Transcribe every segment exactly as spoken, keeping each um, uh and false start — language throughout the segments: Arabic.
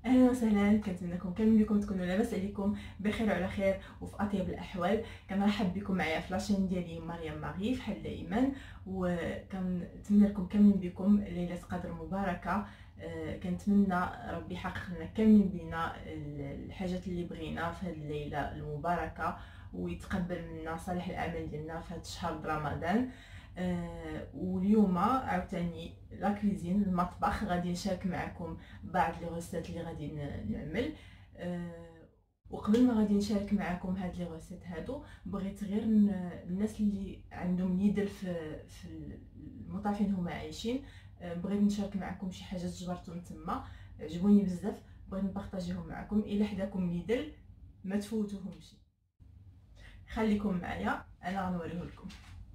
اهلا وسهلا، كنتمنىكم كاملين بكم تكونوا لاباس عليكم بخير وعلى خير وفي اطيب الاحوال. كنرحب بكم معايا في لاشين ديالي مريم ماغي بحال دائما، وكنتمنى لكم كاملين بكم ليله قدر مباركه. آه، كنتمنى ربي يحقق لنا كاملين بينا الحاجات اللي بغينا في هذه الليله المباركه، ويتقبل منا صالح الاعمال ديالنا في هذا الشهر رمضان. آه واليوم عاوتاني لا كوزين المطبخ غادي نشارك معكم بعض لي غوسيت اللي غادي نعمل. آه وقبل ما غادي نشارك معكم هاد لي غوسيت هادو، بغيت غير الناس اللي عندهم يدل في في المطاعم فين هما عايشين، آه بغيت نشارك معكم شي حاجات جبرتهم تما عجبوني بزاف، بغيت نبارطاجيهم معكم. الا حداكم ليدل ما تفوتوهمش، خليكم معايا انا غنوريه لكم.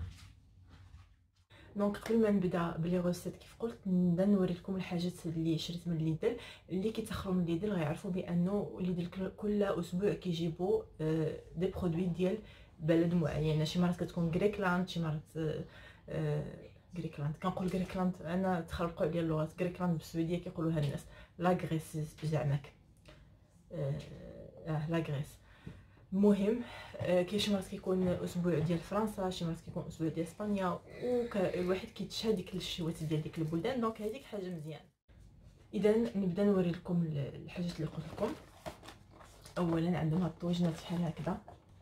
دونك قبل ما نبدا بلي غوسيت كيف قلت نبدا نوري لكم الحاجات اللي شريت من ليدل. اللي كيتاخروا من ليدل غيعرفوا بانه ليدل كل اسبوع كيجيبوا دي برودوي ديال بلد معينه. شي مرات كتكون غريكلاند، شي مرات غريكلاند كنقول غريكلاند انا تخربقوا عليا اللغات. غريكلاند بالسويديه كيقولوها الناس لا غريس زعماك اه لا غريس. المهم كاين شي مرات كيكون اسبوع ديال فرنسا، شي مرات كيكون اسبوع ديال اسبانيا، والواحد كيتشهى ديك الشهوات ديال ديك البلدان. دونك هذيك حاجه مزيانه. اذا نبدا نوري لكم الحاجات اللي قلت لكم. اولا عندهم هاد الطويجنات بحال هكذا،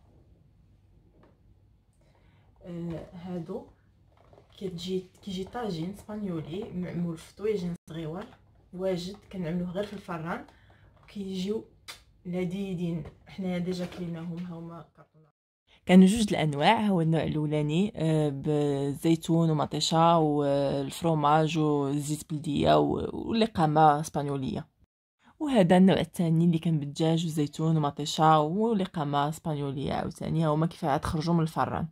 آه هادو كتجي كيجي طاجين اسبانيولي معمول في طويجن صغيور واجد، كنعملوه غير في الفران وكيجيو لذيذين. حنايا ديجا كليناهم، هما كارطونه. كانوا جوج الانواع، هو النوع الاولاني بالزيتون ومطيشه والفرomاج والزيت بلديه واللقامه اسبانيوليه، وهذا النوع الثاني اللي كان بالدجاج والزيتون ومطيشه واللقامه اسبانيوليه عاوتاني. هما كيف عاد خرجوا من الفران.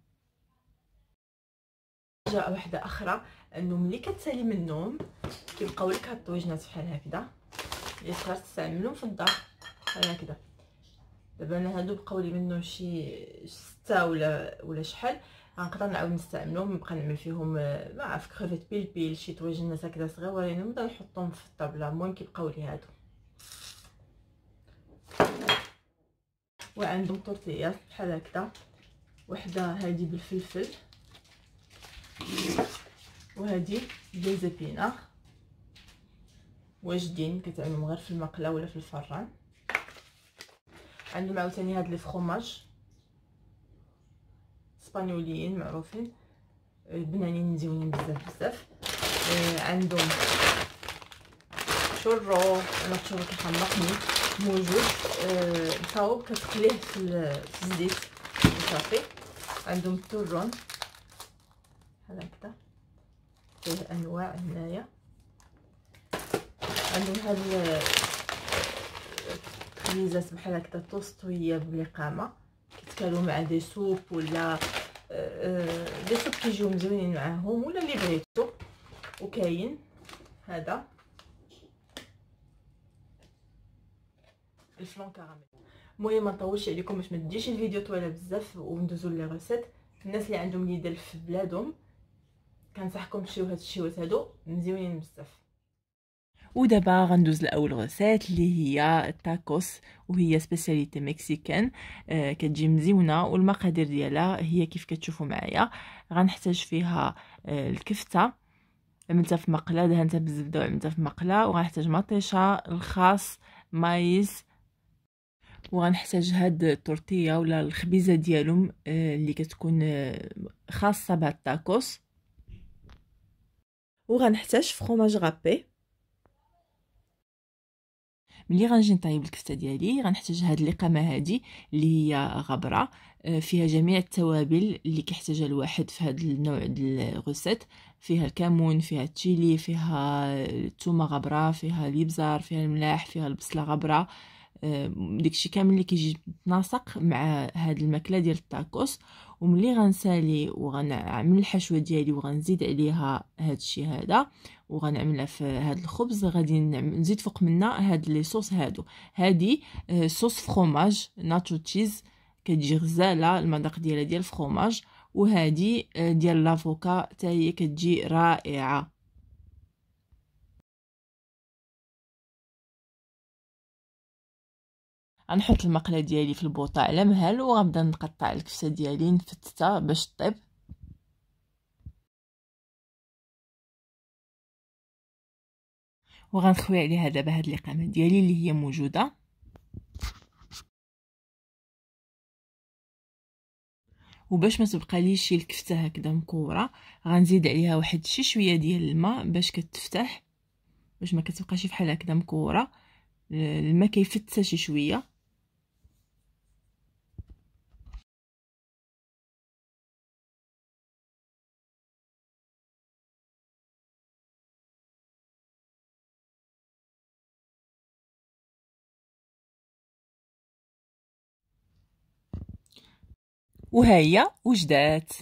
حاجه واحده اخرى انه ملي كتسالي منهم كيبقاو لك هاد الطويجنات بحال هكذا اللي تقدر تستعملهم في الدار بحال هكذا. دابا انا هادو بقاو لي منهم شي ستة ولا ولا شحال، غنقدر نعاود نستعملهم، نبقى نعمل فيهم ما عرف كريفيت بيلبيل شي طويجنات هكذا صغيورين نبدا نحطهم في الطابله. المهم كيبقاو لي هادو. وعندهم طورتيات بحال هكذا، وحده هادي بالفلفل وهادي ديال زبينه، واجدين كتعملهم غير في المقله ولا في الفران. عندهم عاوتاني هاد لي فروماج اسبانيوليين معروفين بنانين مزيونين بزاف بزاف. آه عندهم شورو، انا الشورو كيخنقني موجود، آه مصاوب كتقليه في, في الزيت وصافي. عندهم التورون بحال هكذا، فيه انواع هنايا. عندهم هاد الخبيزات بحال هكذا توستويه بالقامه، كيتكالوا مع دي سوب ولا دي سوب كيجيو مزيونين معاهم ولا اللي بغيتو. وكاين هذا الفلون كراميل. المهم ما نطولش عليكم باش ما تديش الفيديو طويله بزاف وندوزو لي ريسيت. الناس اللي عندهم ليدل في بلادهم كنصحكم تشريو هاد الشيوات هادو مزيونين بزاف. ودابا غندوز لاول غوسيت اللي هي التاكوس، وهي سبيسياليتي مكسيكان. آه كتجي مزيونه، والمقادير ديالها هي كيف كتشوفوا معايا. غنحتاج فيها آه الكفته عملتها في مقله، دهنتها بالزبده وعملتها في مقله. وغنحتاج مطيشه، الخاص، مايز. وغنحتاج هاد التورتيه ولا الخبيزه ديالهم آه اللي كتكون آه خاصه بهاد التاكوس. وغنحتاج فروماج غابي. ملي غنجي نطيب الكفته ديالي غنحتاج هاد اللقامه هادي اللي هي غبره، فيها جميع التوابل اللي كيحتاجها الواحد في هاد النوع ديال الغوسيت. فيها الكمون، فيها التشيلي، فيها الثومه غبره، فيها الابزار، فيها الملاح، فيها البصله غبره. داكشي كامل اللي كيجي متناسق مع هاد الماكله ديال التاكوس. وملي غنسالي وغنعمل الحشوه ديالي وغنزيد عليها هادشي هذا وغنعملها في هاد الخبز، غادي نزيد فوق منها هاد لي صوص هادو. هادي صوص فروماج ناتشو تشيز كتجي غزاله، المذاق ديالها ديال الفروماج. وهادي ديال لافوكا حتى هي كتجي رائعه. غنحط المقله ديالي في البوطه على مهل وغنبدا نقطع الكفته ديالي نفتتها باش طيب. وغنخوي عليها دابا هاد الاقامه ديالي اللي هي موجوده. وباش ما تبقى ليش شي الكفته هكذا مكوره غنزيد عليها واحد شي شويه ديال الماء باش كتفتح، باش ما كتبقاش بحال هكذا مكوره. الماء كيفتها شي شويه. وها هي وجدات.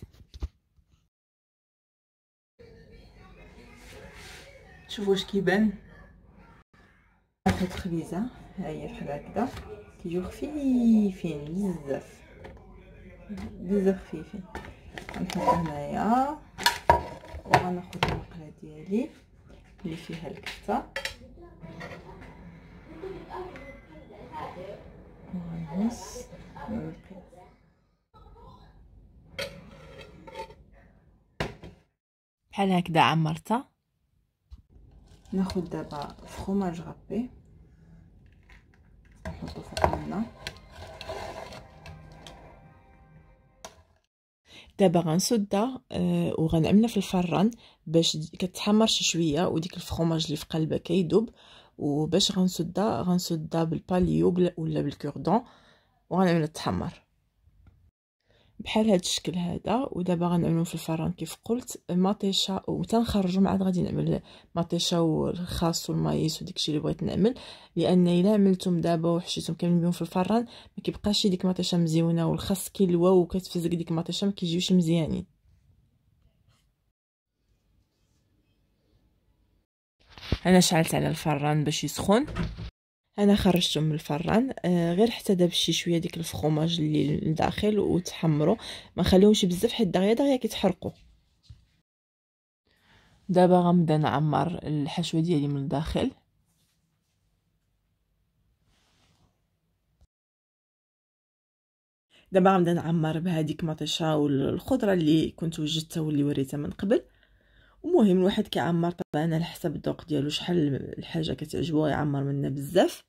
شوفوا واش كيبان هاد الخبيزه. ها هي بحال هكذا كيجيو خفيفين بزاف بزاف خفيفين. غنحطها هنايا وغناخذ المقله ديالي اللي فيها الكفته وغنهز بحال هكذا عمرتها. ناخذ دابا فخوماج غابي نحطو فوق الماء. دابا غنسدها آه وغنعملها في الفران باش كتحمر شي شويه وديك الفخوماج اللي في قلبها كيذوب. وباش غنسدها غنسدها بالباليو ولا بالكوردون وغنعملها تحمر بحال هاد الشكل هذا. ودابا غنعملو في الفران كيف قلت مطيشه وتنخرجوا مع غادي نعمل مطيشه والخاص والمايس وديكشي اللي بغيت نعمل، لان الا عملتهم دابا وحشيتهم كاملين بهم في الفران ما كيبقاش ديك المطيشه مزيونه والخاص كيلوى وكتفزق ديك المطيشه ما كيجيوش مزيانين. انا شعلت على الفران باش يسخن. انا خرجتهم من الفران آه غير حتى داب شي شويه ديك الفخوماج اللي لداخل وتحمروا، ما خليهمش بزاف حيت دغيا دغيا كيتحرقوا. دابا غنبدا نعمر الحشوه ديالي من الداخل. دابا غنبدا نعمر بهذيك مطيشه والخضره اللي كنت وجدتها واللي وريتها من قبل. ومهم الواحد كيعمر طبعا على حسب الذوق ديالو، شحال الحاجه كتعجبو يعمر منها بزاف.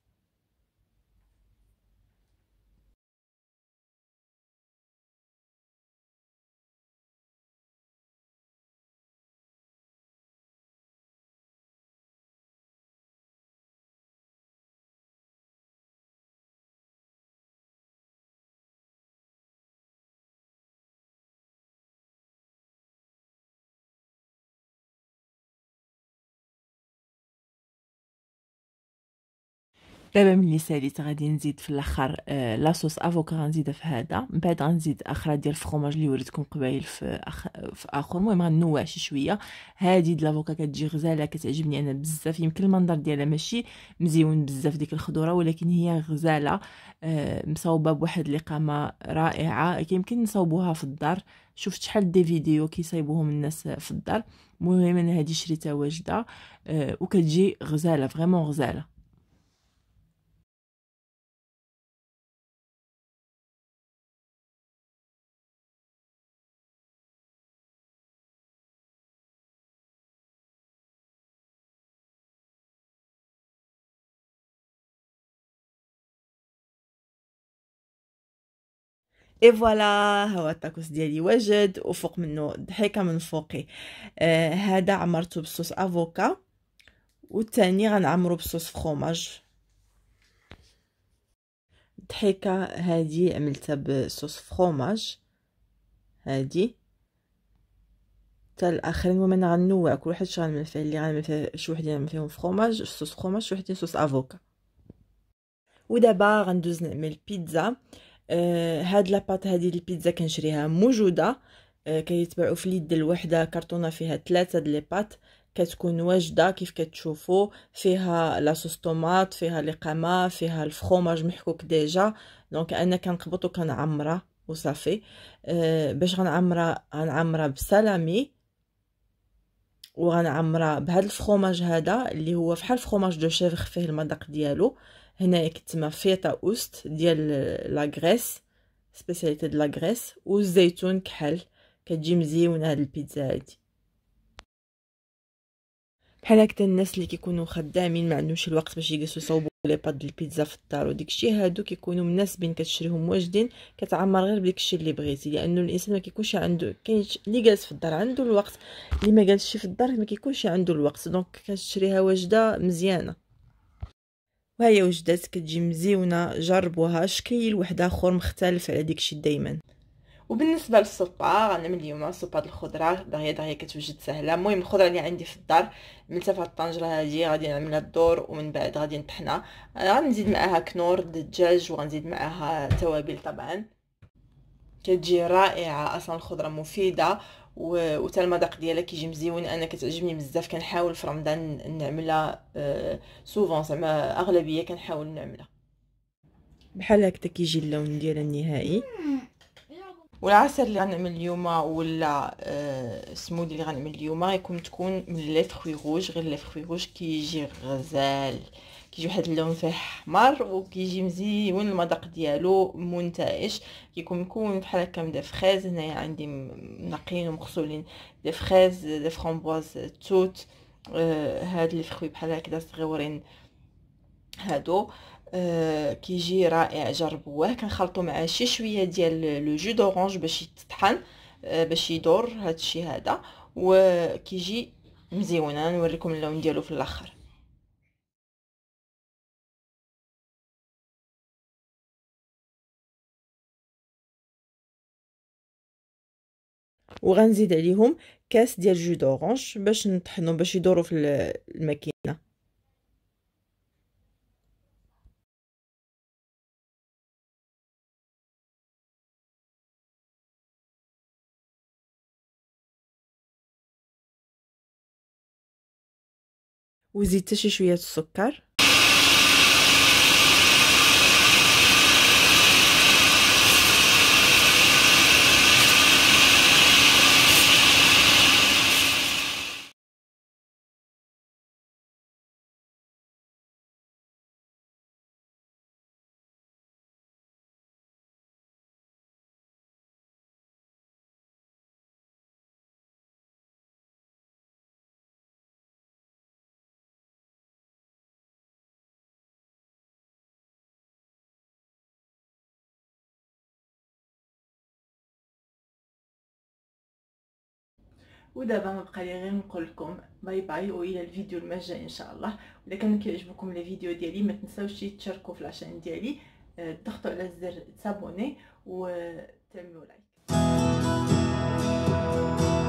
دابا ملي ساليت غادي نزيد في الاخر آه لاصوص افوكا غنزيدها في هذا، من بعد غنزيد اخرى ديال الفرماج اللي وريتكم قبيل في أخ... في اخر. المهم غنوع شي شويه. هذه د الافوكا كتجي غزاله كتعجبني انا بزاف، يمكن المنظر ديالها ماشي مزيون بزاف ديك الخضره ولكن هي غزاله آه مصوبه بواحد الاقامه رائعه. يمكن نصوبوها في الدار، شفت شحال دي فيديو كيصايبوهم الناس في الدار. المهم انا هذه شريتها واجده آه وكتجي غزاله فريمون غزاله. اي فوالا ها هو الطاكوس ديالي واجد وفوق منه ضحيكه من فوقي. آه هذا عمرته بصوص افوكا والثاني غنعمرو بصوص فخوماج. ضحيكه هذه عملتها بصوص فخوماج هذه حتى الاخرين. المهم انا غنوع كل واحد شغال من فيه اللي غنعمل فيه شي وحدين نعمل فيهم فخوماج صوص فخوماج شي وحدين صوص افوكا. ودابا غندوز نعمل بيتزا. آه هاد لاباط هادي البيتزا كنشريها موجوده آه كيتباعوا في اليد الوحده كرتونه فيها ثلاثه د لي بات كتكون واجده كيف كتشوفوا. فيها لاصوص طوماط فيها الاقامه فيها الفخوماج محكوك ديجا. دونك انا كنقبط وكنعمرها وصافي. آه باش غنعمرها غنعمرها بسلامي وغنعمرها بهذا الفخوماج هذا اللي هو فحال فخوماج دو شيفر فيه المذاق ديالو. هنايا كتسمى فيتا اوست ديال لا غريس، سبيسياليتي د لا غريس، والزيتون كحل. كتجي مزيونه هاد البيتزا هادي. بحال هكا الناس اللي كيكونوا خدامين ما عندهمش الوقت باش يجلسوا يصاوبوا لي باد ديال البيتزا في الدار وديكشي، هادو كيكونوا مناسبين، كتشريهم واجدين كتعمر غير بداكشي اللي بغيتي، لانه الانسان ما كيكونش عنده، كاين اللي جالس في الدار عنده الوقت، اللي ما جالسش في الدار ما كيكونش عنده الوقت، دونك كتشريها واجده مزيانه. وهي وجدات كتجي مزيونه، جربوها، شكل واحد اخر مختلف على داكشي دائما. وبالنسبه للسوبا غنعمل اليوم سوبا د الخضره دغيا دغيا كتوجد سهله. المهم الخضره اللي عندي في الدار ملتها في الطنجره هذه، غادي نعملها الدور ومن بعد غادي نطحنها، غنزيد معاها كنور الدجاج وغنزيد معاها توابل طبعا. كتجي رائعه اصلا، الخضره مفيده وحتى المذاق ديالها كيجي مزيون. انا كتعجبني بزاف، كنحاول في رمضان نعملها سوفون، زعما اغلبيه كنحاول نعملها. بحال هكذا كيجي اللون ديالها النهائي. والعصير اللي غنعمل اليوم ولا آه سمودي اللي غنعمل اليوم غيكون تكون من لي فروي روج، غير لي فروي روج كيجي غزال، كيجي واحد اللون فيه احمر وكيجي مزيون، المذاق ديالو منتعش، كيكون مكون بحال هكا من دي فريز. هنايا عندي منقيين ومغسولين دي فريز، دي فرامبواز، توت، آه هاد لي فروي بحال هكذا صغيورين هادو. آه كيجي رائع، جربوه. كنخلطو معاه شي شويه ديال لو جو دورانج باش يتطحن، آه باش يدور هادشي هذا، وكيجي مزيون. انا نوريكم اللون ديالو في الاخر. وغنزيد عليهم كاس ديال جو دورانج باش نطحنو، باش يدوروا في الماكينه. وزيد حتى شي شويه السكر. ودابا ما بقى لي غير نقول لكم باي باي والى الفيديو المجاي ان شاء الله. ولا كان كيعجبكم لي فيديو ديالي ما تنساوش تشاركوا في لاشين ديالي، تضغطوا على زر تابوني وتعملوا لايك.